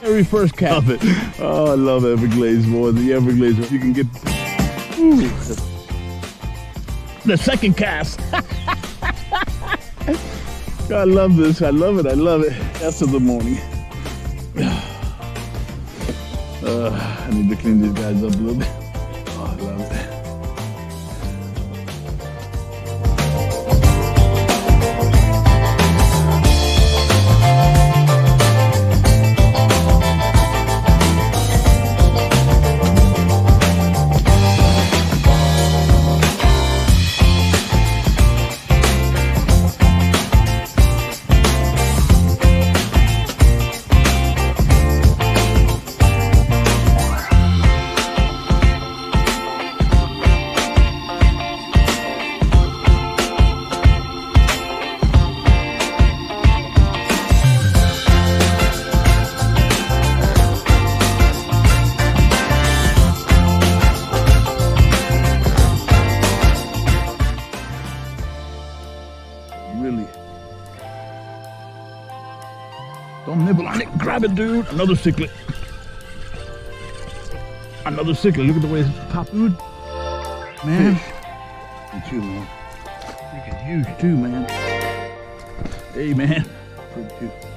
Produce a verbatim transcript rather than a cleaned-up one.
Very first cast. Love it. Oh, I love Everglades more. The Everglades, you can get. Ooh. The second cast. I love this. I love it. I love it. Cast of the morning. Uh, I need to clean these guys up a little bit. Oh, I love it. Really. Don't nibble on it. Grab it, dude. Another cichlid. Another cichlid. Look at the way it's popping. Man. It's you, man. Freaking huge too, man. Hey, man. Pretty cute.